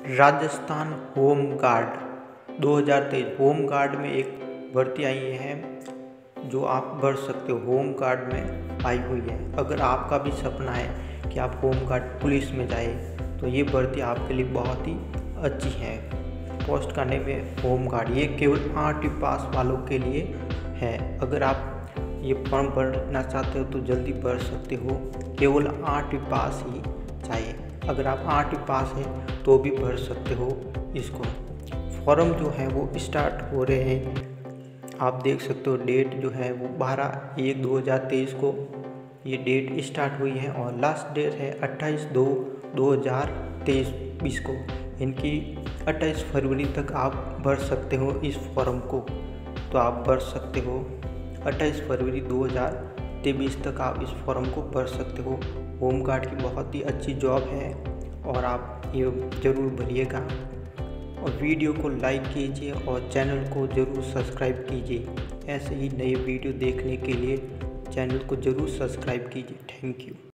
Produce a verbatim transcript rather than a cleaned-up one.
Rajasthan home guard दो हज़ार तेईस होम गार्ड में एक भर्ती आई है जो आप भर सकते हो। होम गार्ड में आई हुई है। अगर आपका भी सपना है कि आप होम गार्ड पुलिस में जाए तो ये भर्ती आपके लिए बहुत ही अच्छी है। पोस्ट का नेम है होम गार्ड। ये केवल आठवीं पास वालों के लिए है। अगर आप ये फॉर्म भरना चाहते हो तो जल्दी भर सकते हो। केवल आठवीं पास ही चाहिए। अगर आप आठवीं पास हैं तो भी भर सकते हो इसको। फॉर्म जो है वो स्टार्ट हो रहे हैं। आप देख सकते हो डेट जो है वो बारह एक दो हज़ार तेईस को ये डेट स्टार्ट हुई है और लास्ट डेट है अट्ठाईस दो दो हज़ार तेईस को। इनकी अट्ठाईस फरवरी तक आप भर सकते हो इस फॉर्म को। तो आप भर सकते हो अट्ठाईस फरवरी दो हज़ार तेईस तक आप इस फॉर्म को भर सकते हो। होम गार्ड की बहुत ही अच्छी जॉब है और आप ये ज़रूर भरिएगा। और वीडियो को लाइक कीजिए और चैनल को ज़रूर सब्सक्राइब कीजिए। ऐसे ही नए वीडियो देखने के लिए चैनल को ज़रूर सब्सक्राइब कीजिए। Thank you.